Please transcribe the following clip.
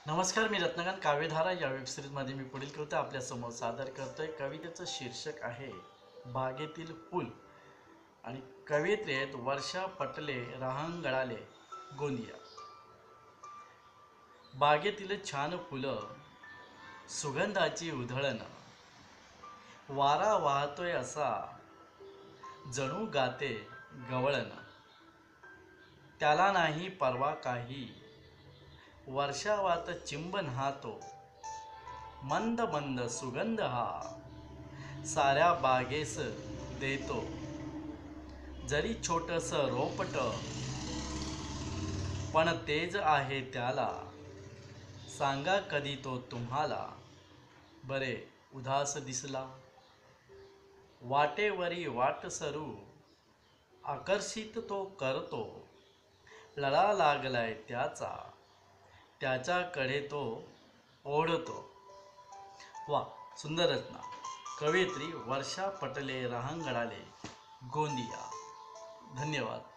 नमस्कार, मी रत्नकांत. काव्यधारा या वेबसिरीजमध्ये मी पुढील कविता आपल्यासमोर सादर करतोय. कवितेचं शीर्षक आहे बागेतील फूल आणि कवयित्री आहेत वर्षा पटले रहांगळाले गोंदिया. बागेतील छान फुलं, सुगंधाची उधळण, वारा वाहतोय असा जणू गाते गवळण. त्याला नाही परवा काही, वर्षावात चिंबन हा तो, मंद मंद सुगंध हा साऱ्या बागेस देतो. जरी छोटस रोपट, पण तेज आहे त्याला, सांगा कधी तो तुम्हाला. बरे उदास दिसला, वाटेवरी वाटसरू आकर्षित तो करतो. लळा लागलाय त्याचा, त्याच्याकडे तो ओढतो. वा, सुंदर रचना. कवयित्री वर्षा पटले रहांगळाले गोंदिया. धन्यवाद.